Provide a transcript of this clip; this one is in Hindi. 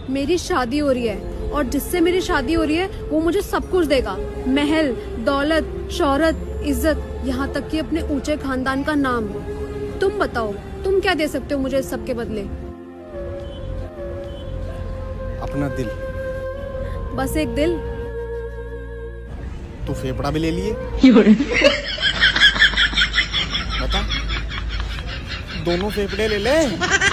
मेरी शादी हो रही है और जिससे मेरी शादी हो रही है वो मुझे सब कुछ देगा। महल, दौलत, शोहरत, इज्जत, यहाँ तक कि अपने ऊंचे खानदान का नाम। तुम बताओ, तुम क्या दे सकते हो मुझे इस सब के बदले? अपना दिल। बस एक दिल? तू फेफड़ा भी ले लिए। बता, दोनों फेफड़े ले ले।